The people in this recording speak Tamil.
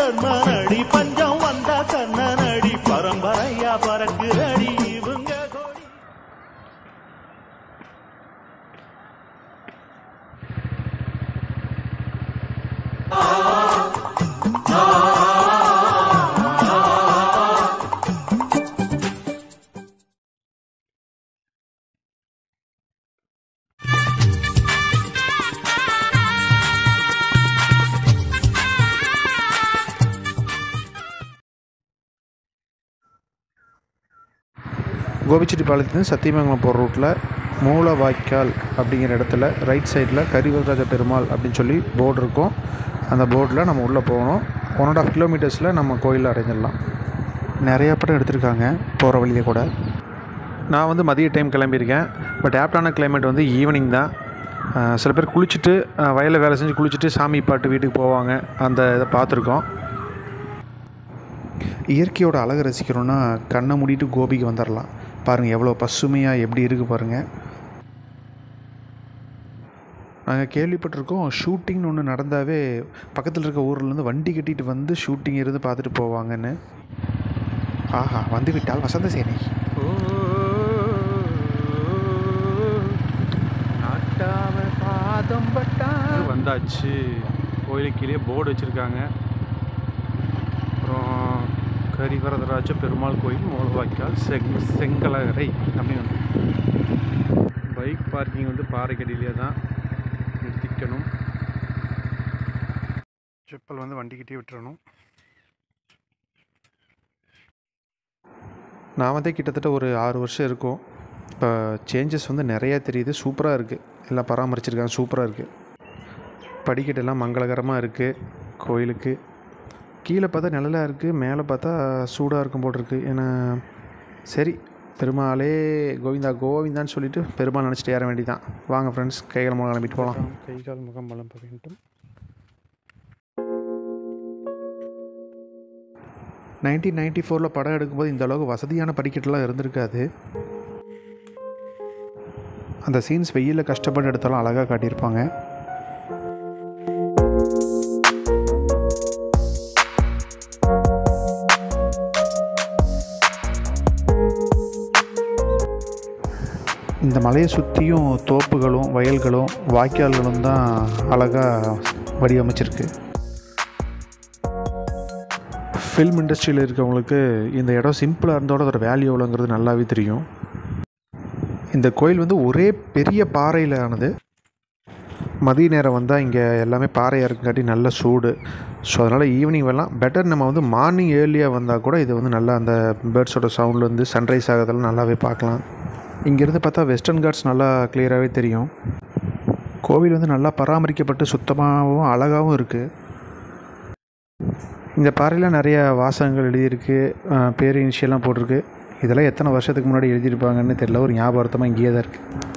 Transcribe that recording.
ஜெர்மனடி பஞ்சம் வந்தா கண்ணனடி பரம்பரையா பறக்குதடி இவங்க கொடி. கோபிச்செட்டிப்பாளையத்துலேருந்து சத்தியமங்கலம் போகிற ரூட்டில் மூலவாய்க்கால் அப்படிங்கிற இடத்துல ரைட் சைடில் கரிவரராஜ பெருமாள் அப்படின்னு சொல்லி போர்டு இருக்கும். அந்த போர்டில் நம்ம உள்ளே போகணும். 1.5 கிலோமீட்டர்ஸில் நம்ம கோயிலில் அடைஞ்சிடலாம். நிறையா படம் எடுத்திருக்காங்க போகிற வழியே கூட. நான் வந்து மதிய டைம் கிளம்பியிருக்கேன். பட் ஆப்டான கிளைமேட் வந்து ஈவினிங் தான். சில பேர் குளிச்சுட்டு வயலில் வேலை செஞ்சு குளிச்சுட்டு சாமி பாட்டு வீட்டுக்கு போவாங்க. அந்த இதை பார்த்துருக்கோம். இயற்கையோட அழகை ரசிக்கிறோன்னா கண்ணை மூடிட்டு கோபிக்கு வந்துடலாம். பாருங்கள் எவ்வளோ பசுமையாக எப்படி இருக்குது பாருங்கள். நாங்கள் கேள்விப்பட்டிருக்கோம் ஷூட்டிங்னு ஒன்று நடந்தாவே பக்கத்தில் இருக்க ஊர்லேருந்து வண்டி கட்டிட்டு வந்து ஷூட்டிங் இருந்து பார்த்துட்டு போவாங்கன்னு. ஆஹா, வந்து விட்டால் வசந்த சேனை. பாதம் பட்டா வந்தாச்சு. கோயிலுக்கு கீழே போர்டு வச்சுருக்காங்க. அப்புறம் கரிவரதராஜ பெருமாள் கோயில் மூலவாய்க்கால் செங்கலகரை அப்படின்னு. பைக் பார்க்கிங் வந்து பாறைக்கடியிலே தான் நிறுத்திக்கணும். செப்பல் வந்து வண்டிக்கிட்டே விட்டுறணும். நான் வந்து கிட்டத்தட்ட ஒரு 6 வருஷம் இருக்கும். இப்போ சேஞ்சஸ் வந்து நிறையா தெரியுது. சூப்பராக இருக்குது. எல்லாம் பராமரிச்சிருக்காங்க. சூப்பராக இருக்குது. படிக்கட்டெல்லாம் மங்களகரமாக இருக்குது. கோயிலுக்கு கீழே பார்த்தா நிழலாக இருக்குது, மேலே பார்த்தா சூடாக இருக்கும் போல் இருக்குது. ஏன்னா சரி, பெருமாளே கோவிந்தா கோவிந்தான்னு சொல்லிவிட்டு பெருமாள் நினச்சிட்டு ஏற வேண்டியதான். வாங்க ஃப்ரெண்ட்ஸ், கைகால் முகம் கிளம்பிட்டு போகலாம். கைகால் முகம் பலம் வேண்டும். 1994 படம் எடுக்கும்போது இந்த அளவுக்கு வசதியான படிக்கட்டெலாம் இருந்திருக்காது. அந்த சீன்ஸ் வெயிலில் கஷ்டப்பட்டு எடுத்தாலும் அழகாக காட்டியிருப்பாங்க. இந்த மலையை சுற்றியும் தோப்புகளும் வயல்களும் வாய்க்கால்களும் தான் அழகாக வடிவமைச்சிருக்கு. ஃபில்ம் இண்டஸ்ட்ரியில் இருக்கவங்களுக்கு இந்த இடம் சிம்பிளாக இருந்தோட அதோட வேல்யூ எவ்வளோங்கிறது நல்லாவே தெரியும். இந்த கோயில் வந்து ஒரே பெரிய பாறையில் ஆனது. மதிய நேரம் வந்தால் இங்கே எல்லாமே பாறையாக இருக்குங்காட்டி நல்ல சூடு. ஸோ அதனால் ஈவினிங் வரலாம். பெட்டர் நம்ம வந்து மார்னிங் ஏர்லியாக வந்தால் கூட இது வந்து நல்லா அந்த பேர்ட்ஸோட சவுண்ட்லேருந்து சன்ரைஸ் ஆகிறதெல்லாம் நல்லாவே பார்க்கலாம். இங்கேருந்து பார்த்தா வெஸ்டர்ன் காட்ஸ் நல்லா கிளியராகவே தெரியும். கோவில் வந்து நல்லா பராமரிக்கப்பட்டு சுத்தமாகவும் அழகாகவும் இருக்குது. இந்த பாறையில் நிறைய வாசகங்கள் எழுதியிருக்கு, பேர் இனிஷியெல்லாம் போட்டிருக்கு. இதெல்லாம் எத்தனை வருஷத்துக்கு முன்னாடி எழுதியிருப்பாங்கன்னு தெரியல. ஒரு ஞாபகார்த்தமாக இங்கேயே தான் இருக்குது.